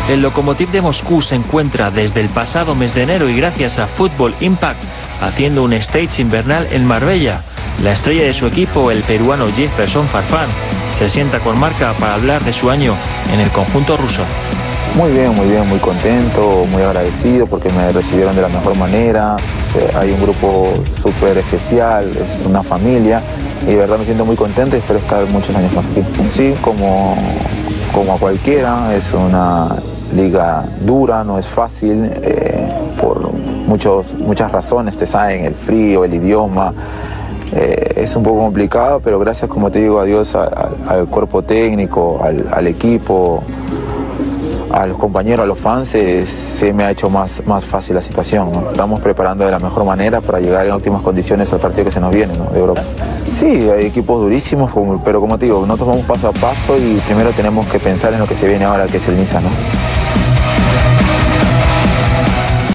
El Lokomotiv de Moscú se encuentra desde el pasado mes de enero y gracias a Football Impact haciendo un stage invernal en Marbella. La estrella de su equipo, el peruano Jefferson Farfán, se sienta con Marca para hablar de su año en el conjunto ruso. Muy bien, muy contento, muy agradecido porque me recibieron de la mejor manera. Hay un grupo súper especial, es una familia y de verdad me siento muy contento y espero estar muchos años más aquí. Sí, como a cualquiera, es una liga dura, no es fácil por muchas razones, te saben, el frío, el idioma. Es un poco complicado, pero gracias, como te digo, a Dios, al cuerpo técnico, al equipo, a los compañeros, a los fans, se me ha hecho más fácil la situación, ¿no? Estamos preparando de la mejor manera para llegar en óptimas condiciones al partido que se nos viene, ¿no?, de Europa. Sí, hay equipos durísimos, pero como te digo, nosotros vamos paso a paso y primero tenemos que pensar en lo que se viene ahora, que es el Niza, ¿no?